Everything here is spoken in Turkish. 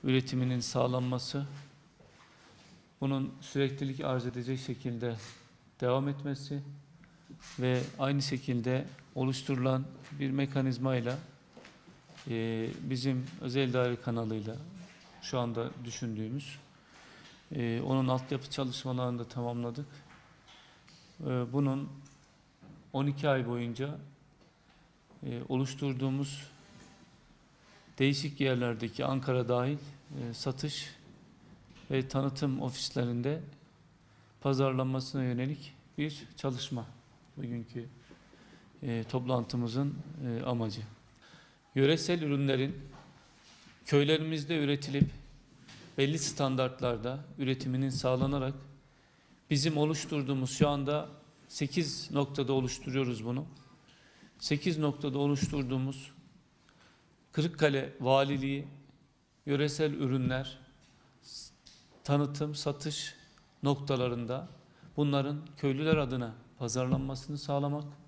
üretiminin sağlanması, bunun süreklilik arz edecek şekilde devam etmesi ve aynı şekilde oluşturulan bir mekanizmayla bizim özel daire kanalıyla şu anda düşündüğümüz onun altyapı çalışmalarını da tamamladık. Bunun 12 ay boyunca oluşturduğumuz değişik yerlerdeki Ankara dahil satış ve tanıtım ofislerinde pazarlanmasına yönelik bir çalışma bugünkü toplantımızın amacı. Yöresel ürünlerin köylerimizde üretilip belli standartlarda üretiminin sağlanarak bizim oluşturduğumuz, şu anda 8 noktada oluşturuyoruz bunu. 8 noktada oluşturduğumuz Kırıkkale Valiliği yöresel ürünler tanıtım, satış noktalarında bunların köylüler adına pazarlanmasını sağlamak